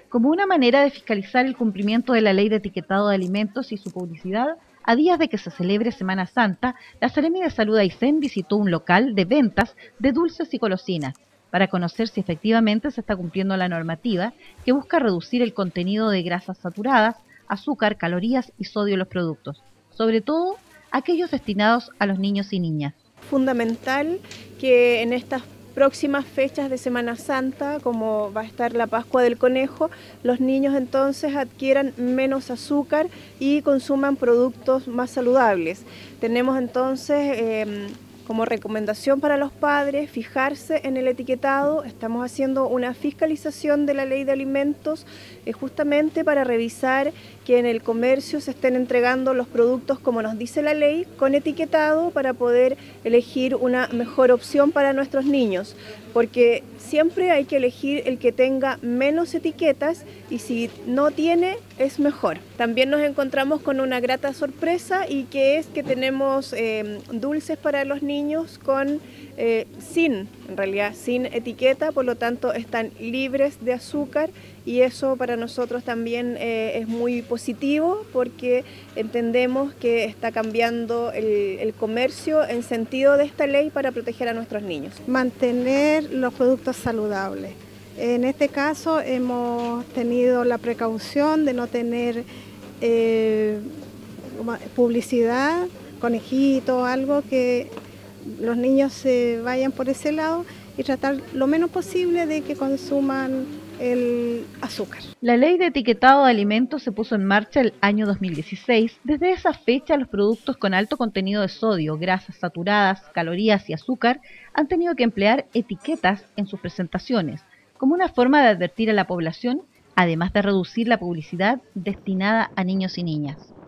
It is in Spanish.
Como una manera de fiscalizar el cumplimiento de la ley de etiquetado de alimentos y su publicidad, a días de que se celebre Semana Santa, la Seremi de Salud Aysén visitó un local de ventas de dulces y golosinas para conocer si efectivamente se está cumpliendo la normativa que busca reducir el contenido de grasas saturadas, azúcar, calorías y sodio en los productos, sobre todo aquellos destinados a los niños y niñas. Fundamental que en estas próximas fechas de Semana Santa, como va a estar la Pascua del Conejo, los niños entonces adquieran menos azúcar y consuman productos más saludables. Tenemos entonces como recomendación para los padres fijarse en el etiquetado. Estamos haciendo una fiscalización de la ley de alimentos justamente para revisar que en el comercio se estén entregando los productos como nos dice la ley, con etiquetado, para poder elegir una mejor opción para nuestros niños, porque siempre hay que elegir el que tenga menos etiquetas y si no tiene es mejor. También nos encontramos con una grata sorpresa y que es que tenemos dulces para los niños con sin etiqueta, por lo tanto están libres de azúcar y eso para nosotros también es muy positivo porque entendemos que está cambiando el comercio en sentido de esta ley para proteger a nuestros niños. Mantener los productos saludables. En este caso hemos tenido la precaución de no tener publicidad, conejitos, algo que los niños se vayan por ese lado y tratar lo menos posible de que consuman el azúcar. La ley de etiquetado de alimentos se puso en marcha el año 2016. Desde esa fecha, los productos con alto contenido de sodio, grasas saturadas, calorías y azúcar han tenido que emplear etiquetas en sus presentaciones, como una forma de advertir a la población, además de reducir la publicidad destinada a niños y niñas.